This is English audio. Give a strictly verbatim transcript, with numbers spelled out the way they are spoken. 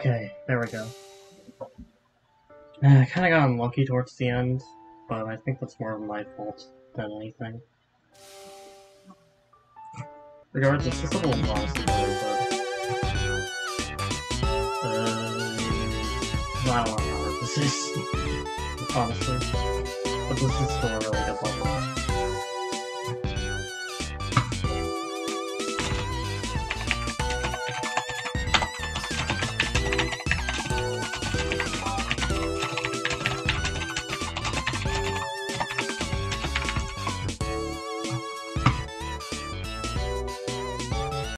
Okay, there we go. Uh, I kinda got unlucky towards the end, but I think that's more of my fault than anything. Regardless, it's just a little lost there, but... Uh, I don't know how hard this is, honestly. But this is still a really good